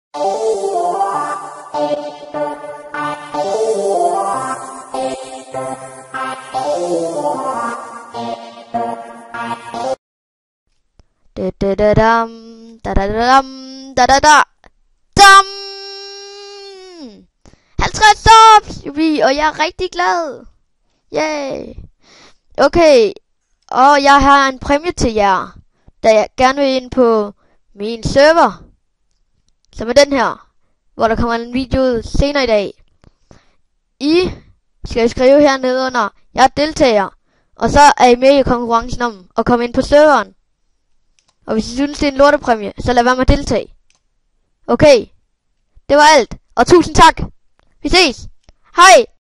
Dam. 50 subs, og jeg er rigtig glad. Yay. Okay, og jeg har en præmie til jer, da jeg gerne vil ind på min server, som er den her, hvor der kommer en video ud senere i dag. I skal skrive hernede under, jeg er deltager, og så er I med i konkurrencen om at komme ind på serveren. Og hvis I synes, det er en lortepræmie, så lad være med at deltage. Okay, det var alt, og tusind tak. Vi ses. Hej.